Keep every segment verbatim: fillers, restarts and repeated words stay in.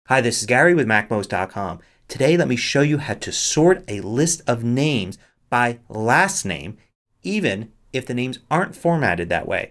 Hi, this is Gary with Mac Most dot com. Today let me show you how to sort a list of names by last name even if the names aren't formatted that way.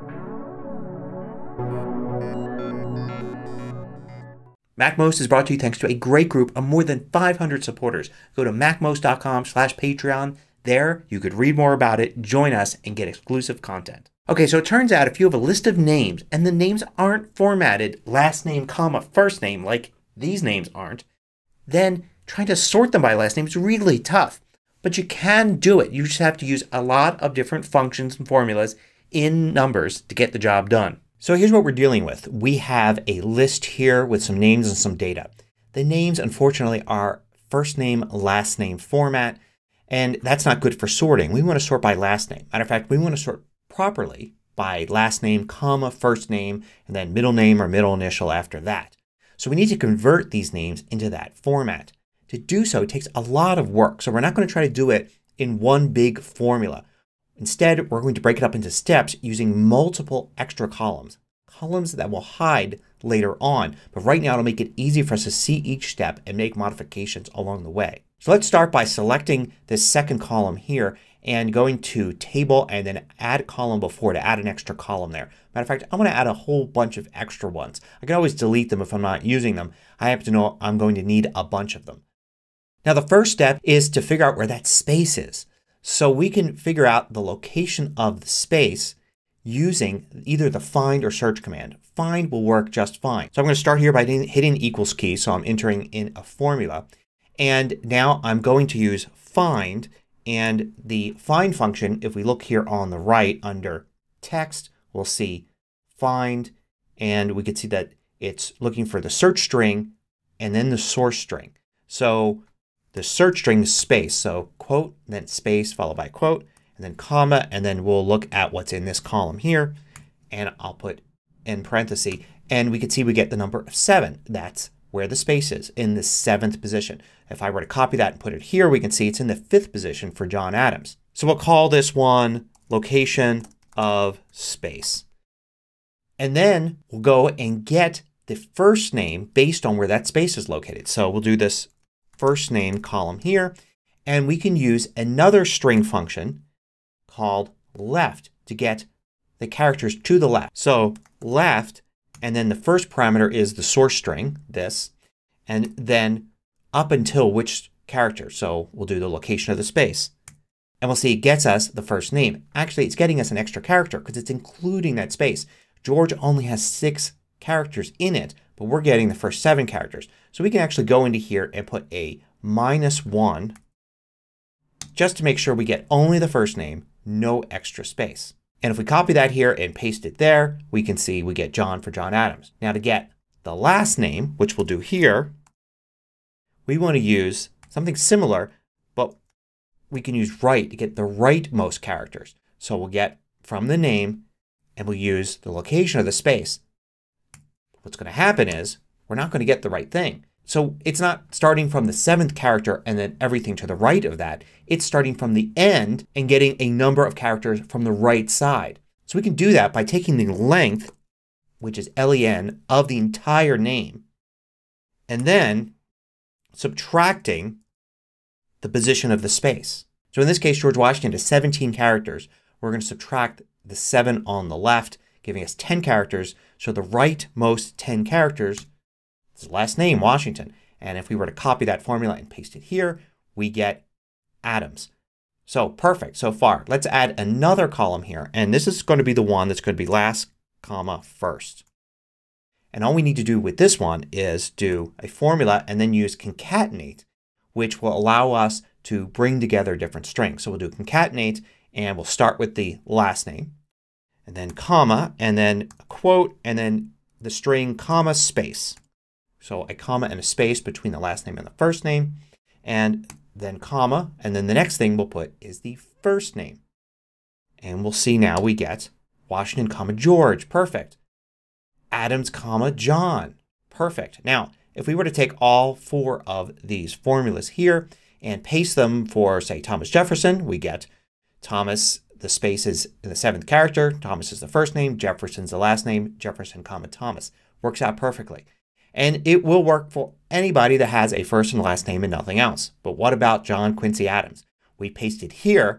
MacMost is brought to you thanks to a great group of more than five hundred supporters. Go to Mac Most dot com slash Patreon. There you could read more about it, join us, and get exclusive content. Okay, so it turns out if you have a list of names and the names aren't formatted last name, comma, first name like these names aren't, then trying to sort them by last name is really tough. But you can do it. You just have to use a lot of different functions and formulas in numbers to get the job done. So here's what we're dealing with. We have a list here with some names and some data. The names unfortunately are first name, last name format, and that's not good for sorting. We want to sort by last name. Matter of fact, we want to sort properly by last name, comma, first name, and then middle name or middle initial after that. So we need to convert these names into that format. To do so, it takes a lot of work. So we're not going to try to do it in one big formula. Instead, we're going to break it up into steps using multiple extra columns. Columns that will hide later on. But right now it'll make it easy for us to see each step and make modifications along the way. So let's start by selecting this second column here and going to table and then add column before to add an extra column there. Matter of fact, I'm going to add a whole bunch of extra ones. I can always delete them if I'm not using them. I have to know I'm going to need a bunch of them. Now the first step is to figure out where that space is. So we can figure out the location of the space using either the find or search command. Find will work just fine. So I'm going to start here by hitting the equals key. So I'm entering in a formula. And now I'm going to use find, and the find function, if we look here on the right under text, we'll see find, and we can see that it's looking for the search string and then the source string. So the search string is space. So quote, then space followed by quote, and then comma, and then we'll look at what's in this column here. And I'll put in parentheses, and we can see we get the number of seven. That's where the space is, in the seventh position. If I were to copy that and put it here, we can see it's in the fifth position for John Adams. So we'll call this one location of space. And then we'll go and get the first name based on where that space is located. So we'll do this first name column here, and we can use another string function called left to get the characters to the left. So left, and then the first parameter is the source string, this, and then up until which character. So we'll do the location of the space. And we'll see it gets us the first name. Actually, it's getting us an extra character because it's including that space. George only has six characters in it, but we're getting the first seven characters. So we can actually go into here and put a minus one just to make sure we get only the first name, no extra space. And if we copy that here and paste it there, we can see we get John for John Adams. Now to get the last name, which we'll do here, we want to use something similar, but we can use right to get the rightmost characters. So we'll get from the name and we'll use the location of the space. What's going to happen is we're not going to get the right thing. So it's not starting from the seventh character and then everything to the right of that. It's starting from the end and getting a number of characters from the right side. So we can do that by taking the length, which is len, of the entire name, and then subtracting the position of the space. So in this case, George Washington has seventeen characters. We're going to subtract the seven on the left, giving us ten characters. So the rightmost ten characters, his last name, Washington. And if we were to copy that formula and paste it here, we get Adams. So perfect so far. Let's add another column here. And this is going to be the one that's going to be last, comma, first. And all we need to do with this one is do a formula and then use concatenate, which will allow us to bring together different strings. So we'll do concatenate and we'll start with the last name and then comma and then a quote and then the string comma space. So a comma and a space between the last name and the first name, and then comma, and then the next thing we'll put is the first name. And we'll see now we get Washington, comma, George. Perfect. Adams, comma, John. Perfect. Now, if we were to take all four of these formulas here and paste them for, say, Thomas Jefferson, we get Thomas, the space is in the seventh character, Thomas is the first name, Jefferson's the last name, Jefferson, comma, Thomas. Works out perfectly. And it will work for anybody that has a first and last name and nothing else. But what about John Quincy Adams? We paste it here.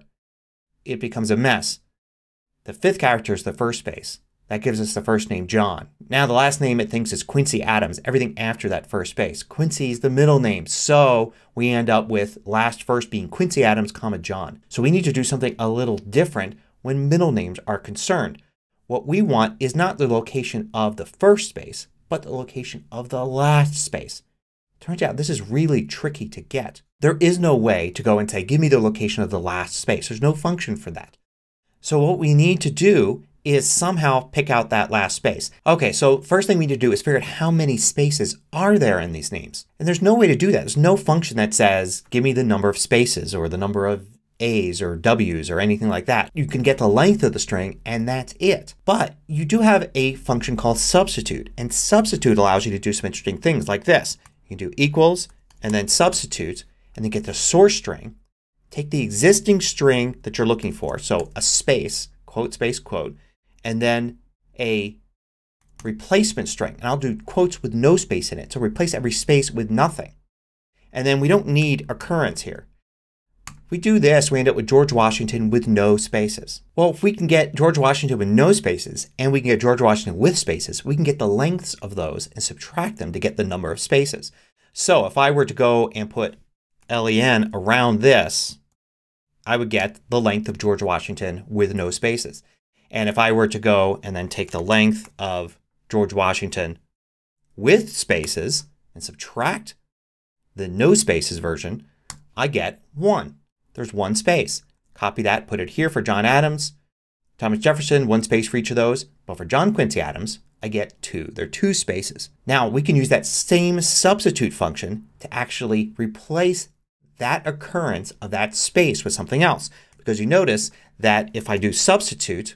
It becomes a mess. The fifth character is the first space. That gives us the first name John. Now the last name it thinks is Quincy Adams. Everything after that first space. Quincy is the middle name. So we end up with last first being Quincy Adams, comma John. So we need to do something a little different when middle names are concerned. What we want is not the location of the first space, but the location of the last space. Turns out this is really tricky to get. There is no way to go and say give me the location of the last space. There's no function for that. So what we need to do is somehow pick out that last space. Okay, so first thing we need to do is figure out how many spaces are there in these names. And there's no way to do that. There's no function that says give me the number of spaces or the number of A's or W's or anything like that. You can get the length of the string and that's it. But you do have a function called substitute. And substitute allows you to do some interesting things like this. You can do equals and then substitute and then get the source string. Take the existing string that you're looking for. So a space, quote, space, quote. And then a replacement string. And I'll do quotes with no space in it. So replace every space with nothing. And then we don't need occurrence here. If we do this we end up with George Washington with no spaces. Well, if we can get George Washington with no spaces and we can get George Washington with spaces, we can get the lengths of those and subtract them to get the number of spaces. So if I were to go and put len around this, I would get the length of George Washington with no spaces. And if I were to go and then take the length of George Washington with spaces and subtract the no spaces version, I get one. There's one space. Copy that, put it here for John Adams, Thomas Jefferson, one space for each of those. But for John Quincy Adams, I get two. There are two spaces. Now we can use that same substitute function to actually replace that occurrence of that space with something else. Because you notice that if I do substitute,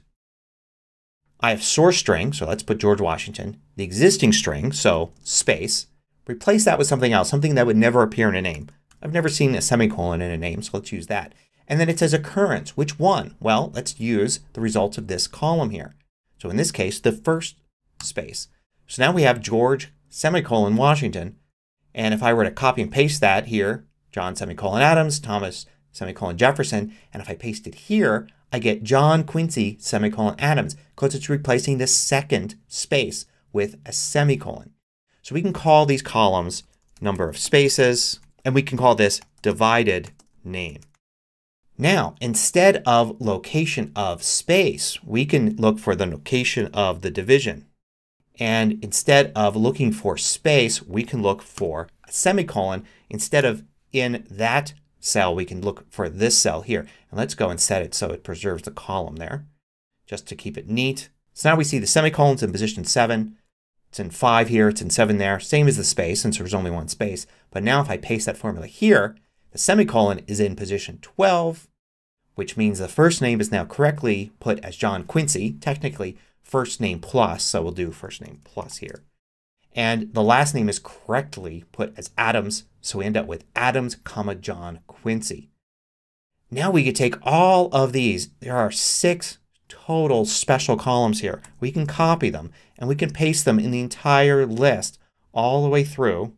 I have source string, so let's put George Washington, the existing string, so space, replace that with something else, something that would never appear in a name. I've never seen a semicolon in a name, so let's use that. And then it says occurrence. Which one? Well, let's use the results of this column here. So in this case, the first space. So now we have George semicolon Washington. And if I were to copy and paste that here, John semicolon Adams, Thomas semicolon Jefferson, and if I paste it here, I get John Quincy semicolon Adams because it's replacing the second space with a semicolon. So we can call these columns number of spaces and we can call this divided name. Now instead of location of space we can look for the location of the division. And instead of looking for space we can look for a semicolon. Instead of in that cell we can look for this cell here. And let's go and set it so it preserves the column there just to keep it neat. So now we see the semicolon's in position seven. It's in five here. It's in seven there. Same as the space since there's only one space. But now if I paste that formula here, the semicolon is in position twelve, which means the first name is now correctly put as John Quincy. Technically first name plus, so we'll do first name plus here. And the last name is correctly put as Adams, so we end up with Adams, comma John Quincy. Now we could take all of these. There are six total special columns here. We can copy them and we can paste them in the entire list all the way through.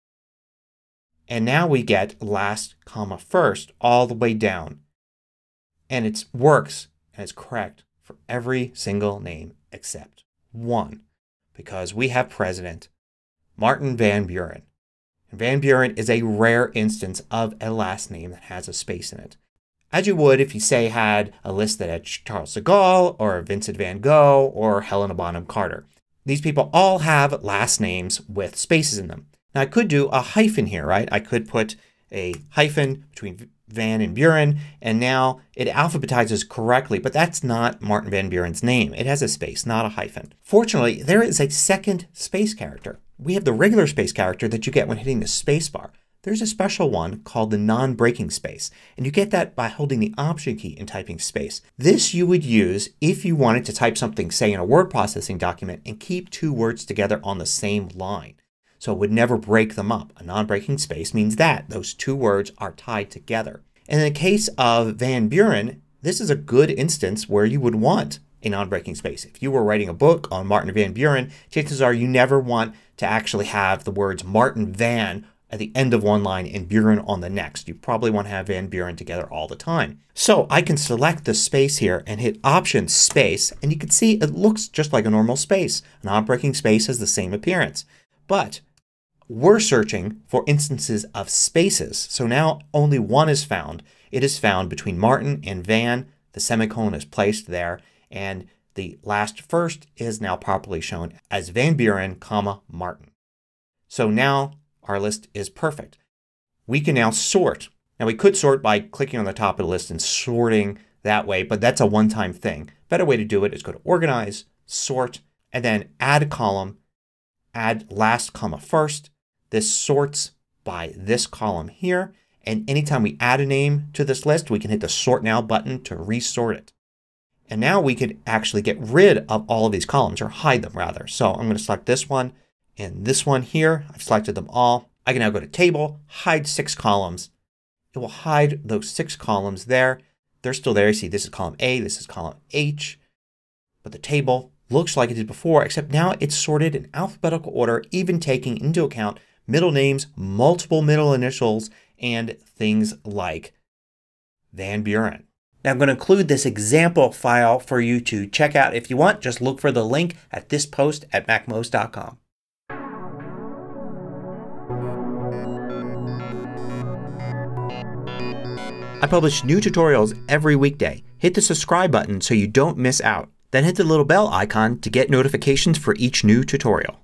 And now we get last, comma first all the way down. And it works and it's correct for every single name except one. Because we have President Martin Van Buren. And Van Buren is a rare instance of a last name that has a space in it. As you would if you say had a list that had Charles de Gaulle or Vincent van Gogh or Helena Bonham Carter. These people all have last names with spaces in them. Now I could do a hyphen here, right? I could put a hyphen between Van and Buren and now it alphabetizes correctly, but that's not Martin Van Buren's name. It has a space, not a hyphen. Fortunately, there is a second space character. We have the regular space character that you get when hitting the space bar. There's a special one called the non-breaking space, and you get that by holding the Option key and typing space. This you would use if you wanted to type something, say in a word processing document, and keep two words together on the same line. So it would never break them up. A non-breaking space means that those two words are tied together. And in the case of Van Buren, this is a good instance where you would want a non-breaking space. If you were writing a book on Martin Van Buren, chances are you never want to actually have the words Martin Van at the end of one line and Buren on the next. You probably want to have Van Buren together all the time. So I can select the space here and hit Option Space, and you can see it looks just like a normal space. A non-breaking space has the same appearance. But we're searching for instances of spaces. So now only one is found. It is found between Martin and Van. The semicolon is placed there, and the last first is now properly shown as Van Buren, comma, Martin. So now our list is perfect. We can now sort. Now we could sort by clicking on the top of the list and sorting that way, but that's a one-time thing. Better way to do it is go to Organize, Sort, and then Add a Column, add last comma first. This sorts by this column here, and anytime we add a name to this list we can hit the Sort Now button to resort it. And now we could actually get rid of all of these columns, or hide them rather. So I'm going to select this one and this one here. I've selected them all. I can now go to Table, hide six columns. It will hide those six columns there. They're still there. You see this is column A, this is column H. But the table looks like it did before, except now it's sorted in alphabetical order, even taking into account middle names, multiple middle initials, and things like Van Buren. Now I'm going to include this example file for you to check out if you want. Just look for the link at this post at MacMost dot com. I publish new tutorials every weekday. Hit the subscribe button so you don't miss out. Then hit the little bell icon to get notifications for each new tutorial.